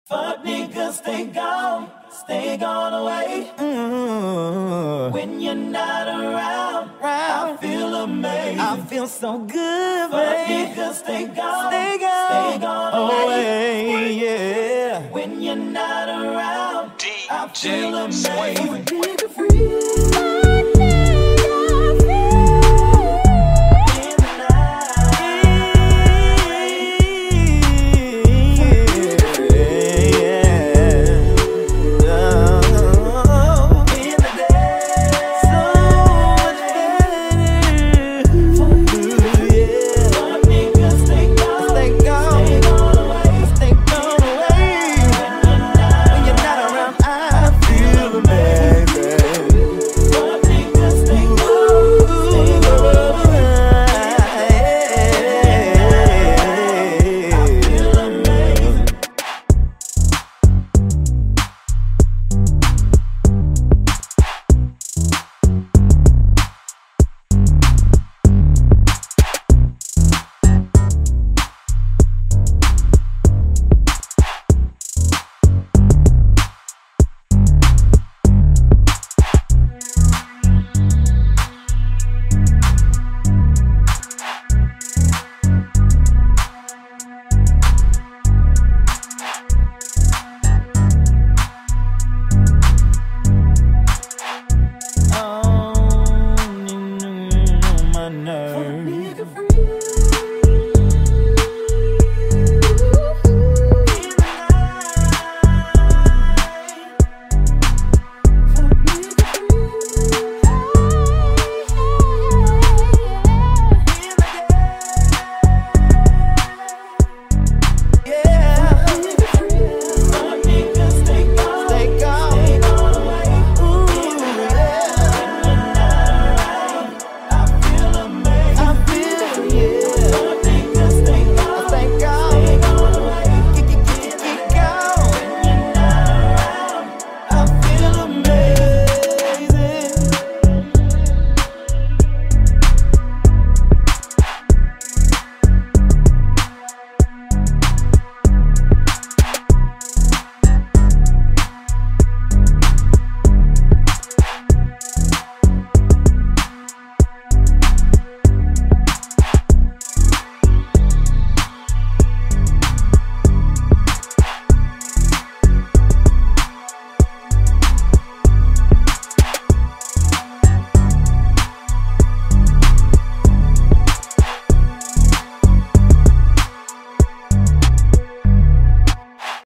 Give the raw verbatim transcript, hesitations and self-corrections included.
Fuck niggas, stay gone, stay gone away. Mm-hmm. When you're not around, I feel amazing. I feel so good, Fuck babe. Niggas, stay gone, stay gone, stay gone away. away. Yeah. When you're not around, I feel amazing. Nigga free.